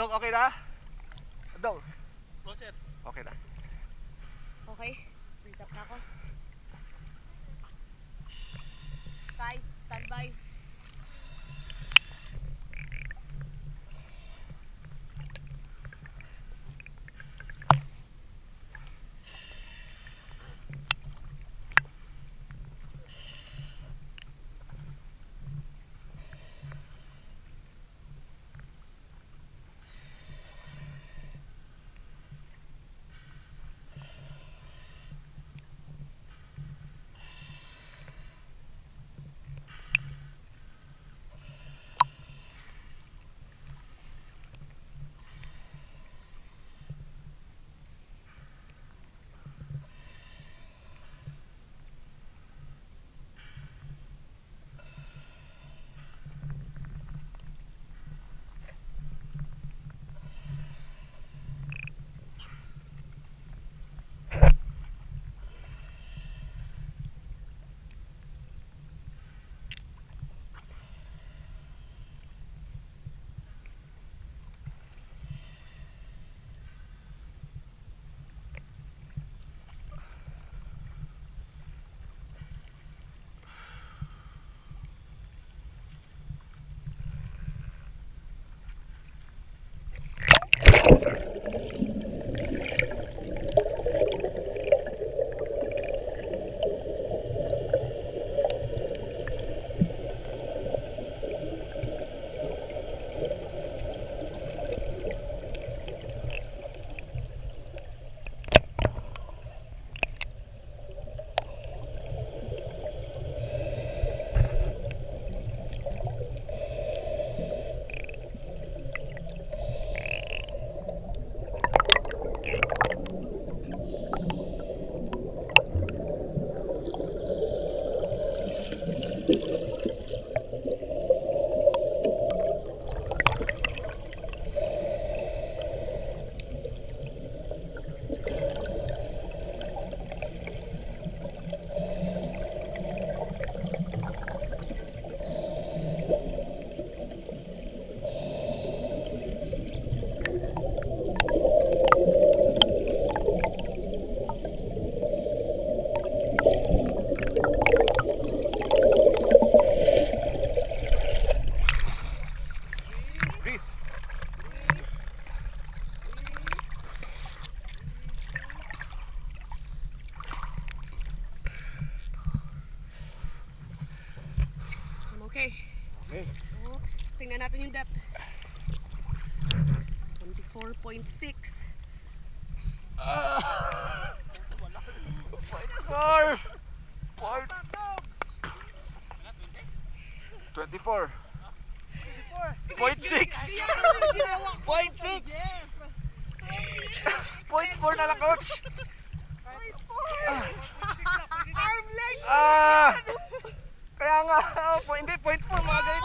Dong, okay na? Dong. Closer. Okay na. Okay, breathe up na ako. Sky, standby. Okay. Okay. So, tingnan natin yung depth. 24.6. Four. 24. 0.6. 0.6. 0.4 na lang, coach. Arm length! Kaya nga, hindi, 0.4 mga ganito.